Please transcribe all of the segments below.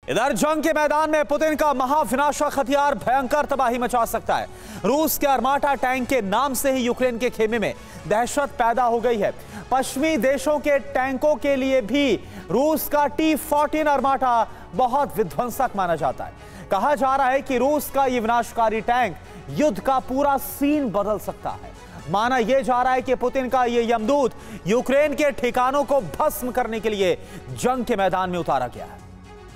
इधर जंग के मैदान में पुतिन का महाविनाशक हथियार भयंकर तबाही मचा सकता है। रूस के अर्माटा टैंक के नाम से ही यूक्रेन के खेमे में दहशत पैदा हो गई है। पश्चिमी देशों के टैंकों के लिए भी रूस का T-14 अर्माटा बहुत विध्वंसक माना जाता है। कहा जा रहा है कि रूस का यह विनाशकारी टैंक युद्ध का पूरा सीन बदल सकता है। माना यह जा रहा है कि पुतिन का यह यमदूत यूक्रेन के ठिकानों को भस्म करने के लिए जंग के मैदान में उतारा गया है।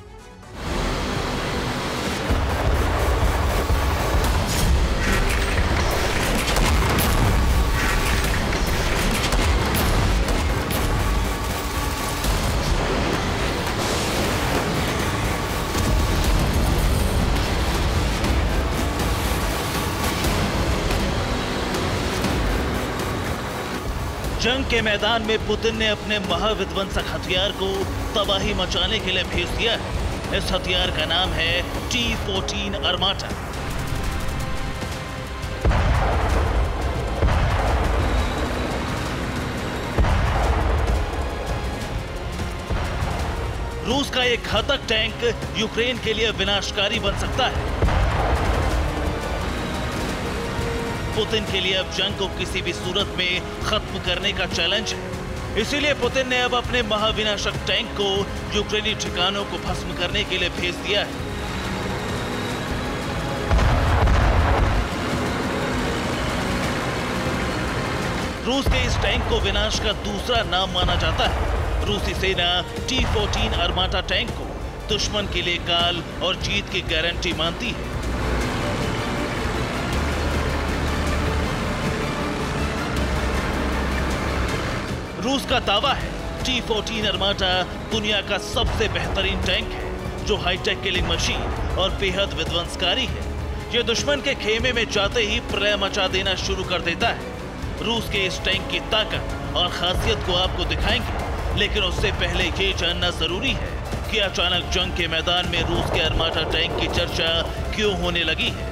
जंग के मैदान में पुतिन ने अपने महाविध्वंसक हथियार को तबाही मचाने के लिए भेज दिया है। इस हथियार का नाम है T-14 अर्माटा। रूस का एक घातक टैंक यूक्रेन के लिए विनाशकारी बन सकता है। पुतिन के लिए अब जंग को किसी भी सूरत में खत्म करने का चैलेंज है। इसीलिए पुतिन ने अब अपने महाविनाशक टैंक को यूक्रेनी ठिकानों को भस्म करने के लिए भेज दिया है। रूस के इस टैंक को विनाश का दूसरा नाम माना जाता है। रूसी सेना T-14 अर्माटा टैंक को दुश्मन के लिए काल और जीत की गारंटी मानती है। रूस का दावा है T-14 अर्माटा दुनिया का सबसे बेहतरीन टैंक है, जो हाईटेक किलिंग मशीन और बेहद विध्वंसकारी है। ये दुश्मन के खेमे में जाते ही प्रलय मचा देना शुरू कर देता है। रूस के इस टैंक की ताकत और खासियत को आपको दिखाएंगे, लेकिन उससे पहले ये जानना जरूरी है कि अचानक जंग के मैदान में रूस के अर्माटा टैंक की चर्चा क्यों होने लगी है।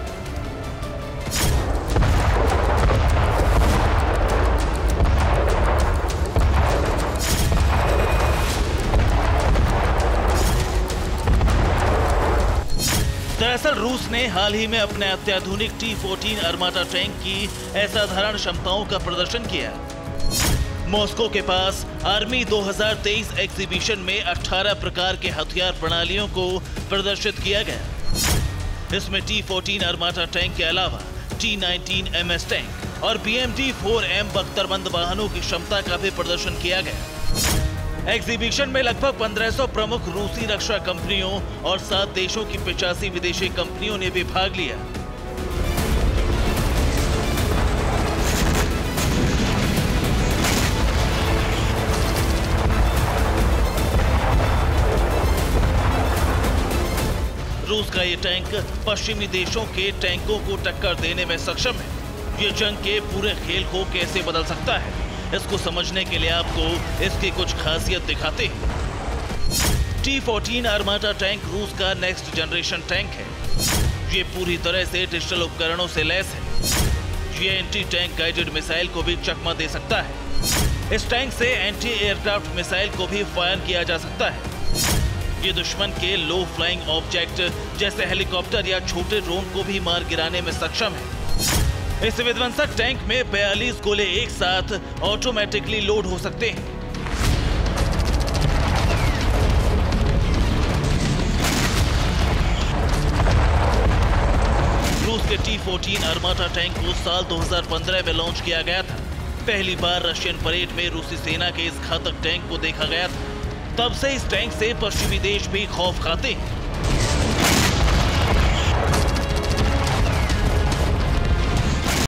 दरअसल रूस ने हाल ही में अपने अत्याधुनिक T-14 अर्माटा टैंक की असाधारण क्षमताओं का प्रदर्शन किया। मॉस्को के पास आर्मी 2023 एग्जीबिशन में 18 प्रकार के हथियार प्रणालियों को प्रदर्शित किया गया। इसमें T-14 अर्माटा टैंक के अलावा T-19 MS टैंक और BMD-4M बख्तरबंद वाहनों की क्षमता का भी प्रदर्शन किया गया। एग्जीबिशन में लगभग 1500 प्रमुख रूसी रक्षा कंपनियों और 7 देशों की 85 विदेशी कंपनियों ने भी भाग लिया। रूस का ये टैंक पश्चिमी देशों के टैंकों को टक्कर देने में सक्षम है। ये जंग के पूरे खेल को कैसे बदल सकता है, इसको समझने के लिए आपको इसकी कुछ खासियत दिखाते हैं। T-14 अर्माटा टैंक रूस का नेक्स्ट जनरेशन टैंक है। ये पूरी तरह से डिजिटल उपकरणों से लैस है। ये एंटी टैंक गाइडेड मिसाइल को भी चकमा दे सकता है। इस टैंक से एंटी एयरक्राफ्ट मिसाइल को भी फायर किया जा सकता है। ये दुश्मन के लो फ्लाइंग ऑब्जेक्ट जैसे हेलीकॉप्टर या छोटे ड्रोन को भी मार गिराने में सक्षम है। इस विध्वंसक टैंक में 42 गोले एक साथ ऑटोमेटिकली लोड हो सकते हैं। रूस के T-14 अर्माटा टैंक को साल 2015 में लॉन्च किया गया था। पहली बार रशियन परेड में रूसी सेना के इस घातक टैंक को देखा गया था। तब से इस टैंक से पश्चिमी देश भी खौफ खाते हैं।